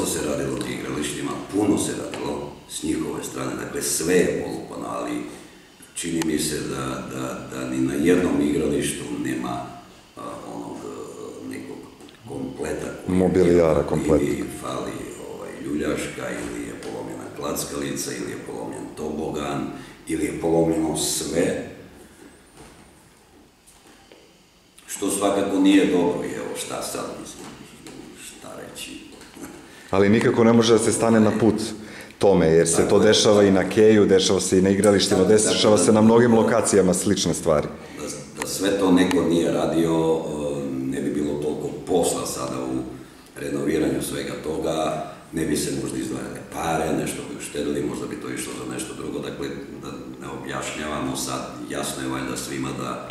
dosta se radilo o igralištima, puno se radilo s njihove strane, dakle sve je polupano, ali čini mi se da ni na jednom igralištu nema onog nekog kompleta mobilijara kompletno. Ili fali ljuljaška, ili je polomljena klackalica, ili je polomljen tobogan, ili je polomljeno sve, što svakako nije dobro, evo šta sad mislim, šta reći. Ali nikako ne može da se stane na put tome, jer se to dešava i na keju, dešava se i na igralištima, dešava se na mnogim lokacijama slične stvari. Da sve to neko nije radio, ne bi bilo toliko posla sada u renoviranju svega toga, ne bi se možda izdvajale pare, nešto bi uštedili, možda bi to išlo za nešto drugo, dakle, da ne objašnjavamo sad, jasno je valjda svima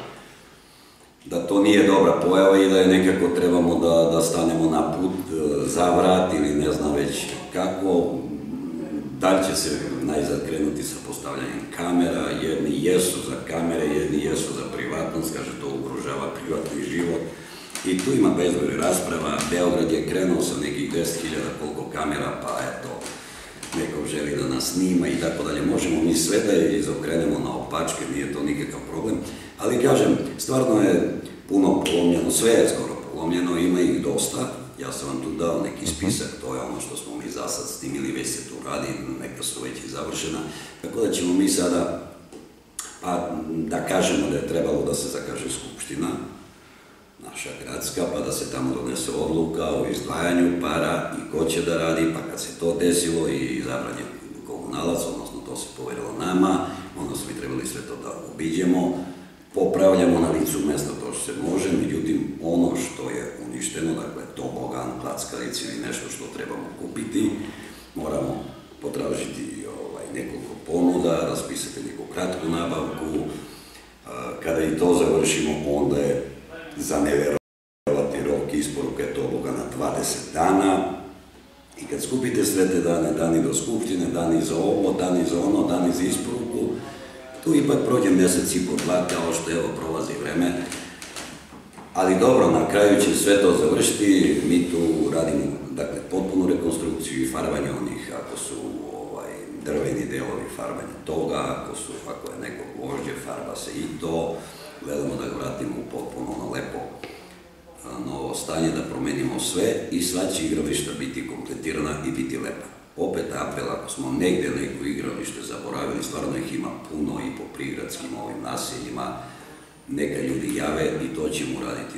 da to nije dobra pojava i da je nekako trebamo da stanemo na put za vrat ili ne znam već kako. Da li će se najzad krenuti sa postavljanjem kamera, jedni jesu za kamere, jedni jesu za privatnost, kaže to ugrožava privatni život. I tu ima bezbroj rasprava, Beograd je krenuo sa nekih 10.000 koliko kamera, pa eto, neko želi da nas snima i tako dalje. Možemo mi sve da je izokrenemo na opačke, nije to nikakav problem. Ali kažem, stvarno je puno polomljeno, sve je skoro polomljeno, ima ih dosta. Ja sam vam tu dao neki spisak, to je ono što smo mi za sad snimili, već se tu radi, neka su već i završena. Tako da ćemo mi sada, pa da kažemo da je trebalo da se zakaže skupština, naša gradska, pa da se tamo donese odluka o izdvajanju para i ko će da radi, pa kad se to desilo i izabran je komunalac, odnosno to se poverilo nama, onda smo i trebali sve to da obiđemo, popravljamo na licu mesta to što se može, međutim ono što je uništeno, dakle tobogan, klackalic ili nešto što trebamo kupiti, moramo potražiti nekoliko ponuda, raspisati neku kratku nabavku, kada i to završimo, onda je za neverovati rok isporuke tobogana 20 dana i kad skupite sve te dane, dani do skupštine, dani za ovo, dani za ono, dani za isporuku, tu ipak prođe mjesec i po dva, kao što evo prolazi vreme. Ali dobro, na kraju će sve to završiti, mi tu radimo, dakle, potpunu rekonstrukciju i farbanje onih, ako su drveni delovi, farbanje toga, ako je neko gvožđe, farba se i to, gledamo da ga vratimo u potpuno ono lepo novo stanje, da promenimo sve i sva će igrališta biti kompletirana i biti lepa. Opet apel, ako smo negde neko igralište zaboravili, stvarno ih ima puno i po prigradskim ovim naseljima, neka ljudi jave i to ćemo raditi